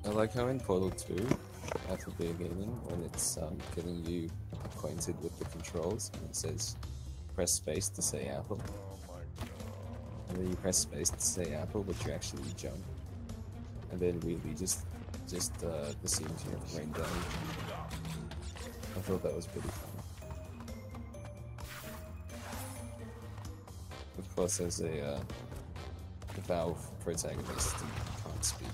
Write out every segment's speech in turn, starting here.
I like how in Portal 2, at the beginning, when it's getting you acquainted with the controls, and it says press space to say apple. Oh my god. And then you press space to say apple, but you actually jump. And then weirdly, just the scenes you have brain damage. I thought that was pretty fun. Of course, there's a Valve protagonist who can't speak.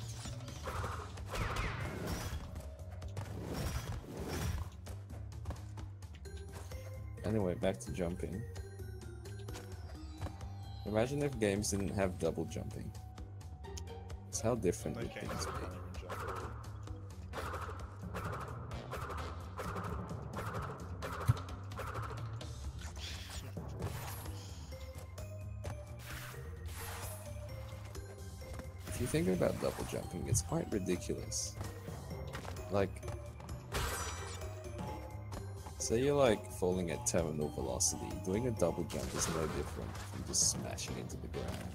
Anyway, back to jumping. Imagine if games didn't have double jumping. It's how different They would can't things even be. jump. If you think about double jumping, it's quite ridiculous. Like, say you're like falling at terminal velocity, doing a double jump is no different from just smashing into the ground.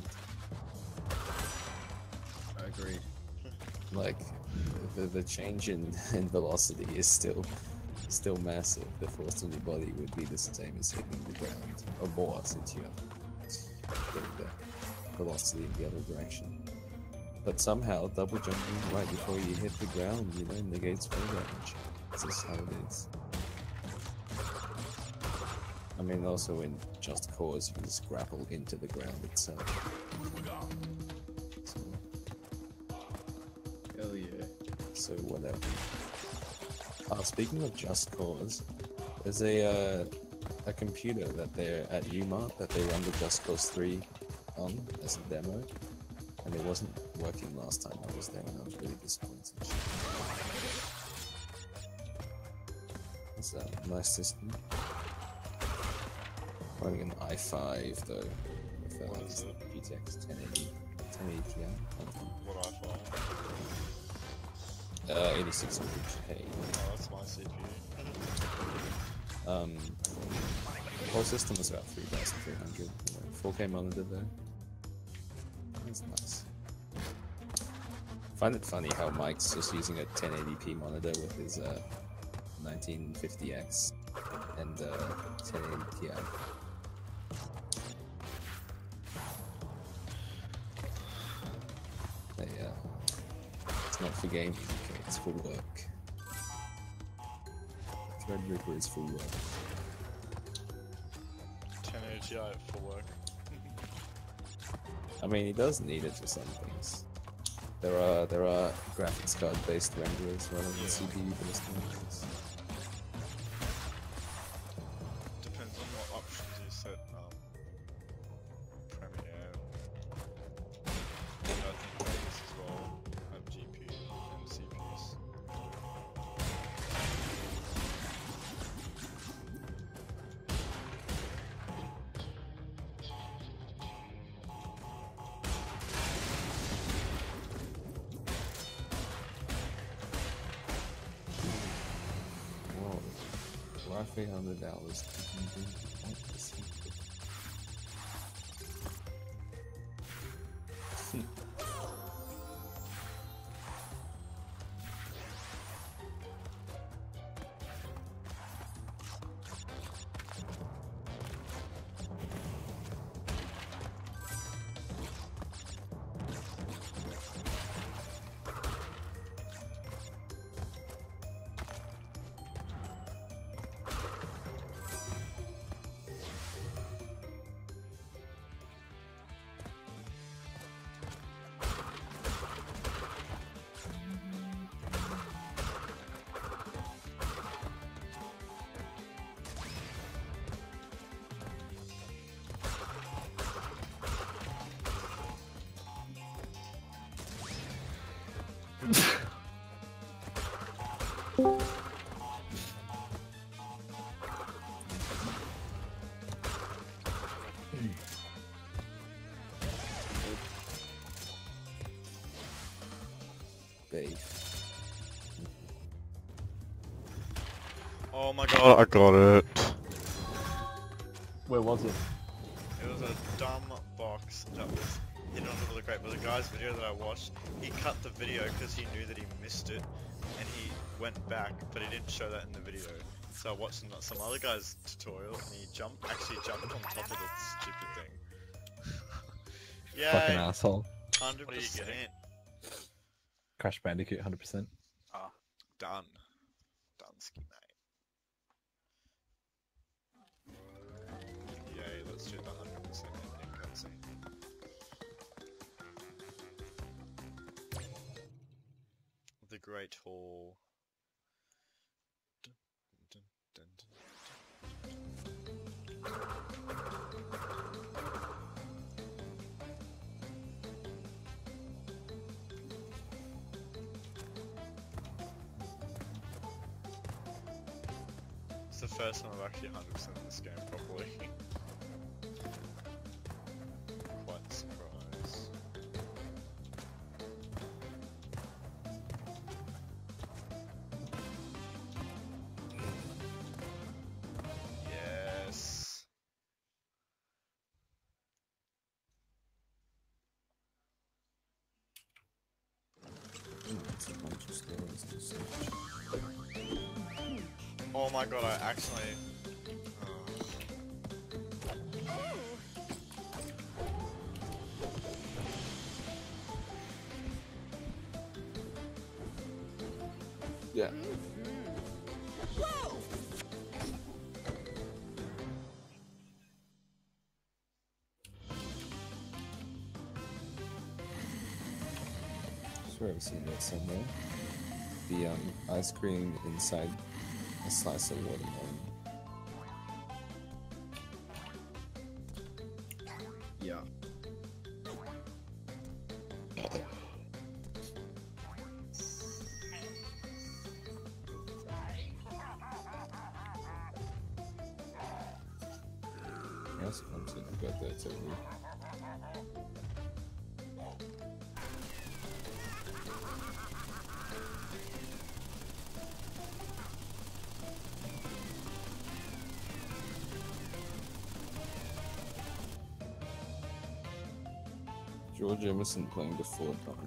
I agree. Like, the change in velocity is still massive. The force on your body would be the same as hitting the ground, or more since you're getting the velocity in the other direction. But somehow, double jumping right before you hit the ground, you know, negates fall damage. This is how it is. I mean, also in Just Cause, you can just grapple into the ground itself. So, Hell yeah. so whatever. Speaking of Just Cause, there's a computer that they're at UMart that they run the Just Cause 3 on as a demo, and it wasn't working last time I was there, and I was really disappointed. It's a nice system. Running an i5 though, with What is it? GTX 1080 Ti. What I find. 8600K. Oh, that's my CPU. The whole system was about 3300. 4K monitor though. That's nice. I find it funny how Mike's just using a 1080p monitor with his 1950X and 1080 Ti. It's not for gaming, okay, it's for work. Threadripper is for work. 1080 Ti for work. I mean, he does need it for some things. There are graphics card based renderers rather than CPU based renderers. Depends on what options you set. Premiere. And I think Vegas as well have GPU and CPUs. Whoa. Roughly $100. Oh my god, I got it. Where was it? It was a dumb box that was It doesn't look great, but the guy's video that I watched, he cut the video because he knew that he missed it, and he went back, but he didn't show that in the video. So I watched some other guy's tutorial, and he actually jumped on top of the stupid thing. Fucking Yeah, asshole. 100%. Crash Bandicoot 100%. Ah, done. Dunsky, mate. Yay, let's do the 100% ending cutscene. The Great Hall. Dun, dun, dun, It's the first time I've actually 100% this game properly. Quite surprised. Yes. It's a bunch of stories to search. Oh my god, I actually... Yeah. Sure, I've seen that somewhere. The ice cream inside a slice of watermelon. Yeah. Yes, I'm saying I got that too. George Emerson playing the Fortnite.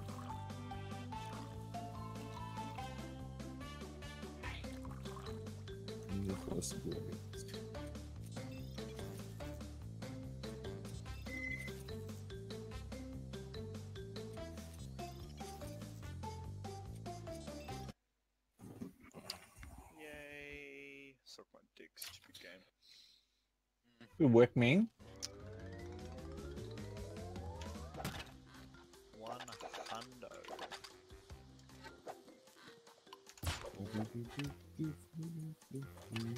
The possibilities. Yay. Suck my dick, stupid game. Good work, man. 100.